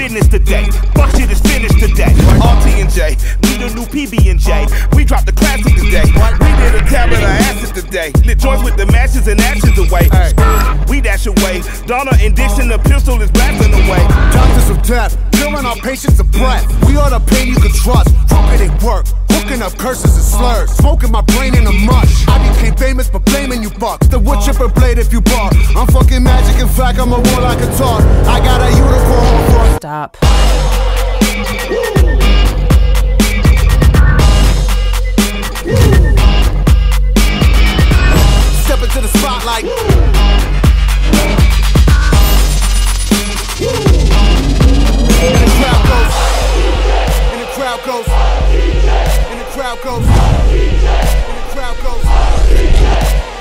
business today. Fuck shit is finished today. RT&J, we the new PB&J. We dropped the classic today. We did a tablet of acid today. Lit joints with the matches and ashes away. We dash away. Donna and Dixon, the pistol is blasting away. Doctors of death, killing our patients of breath. We are the pain you can trust. Fucking it work. Hooking up curses and slurs. Smoking my brain in a mush. I became famous for blaming you fucks. The wood chipper blade if you bark. I'm fucking magic, in fact I'm a warlock and talk. I got a unicorn for. Stop. Step into the spotlight. And the crowd goes. And the crowd goes. And the crowd goes. And the crowd goes.